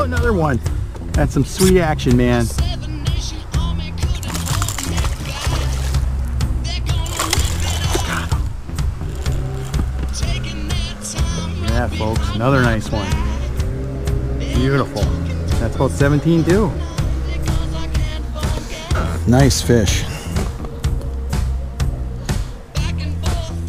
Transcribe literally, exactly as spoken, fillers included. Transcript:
another one. That's some sweet action, man. Yeah, folks, another nice one. Beautiful. That's about seventeen too. Nice fish.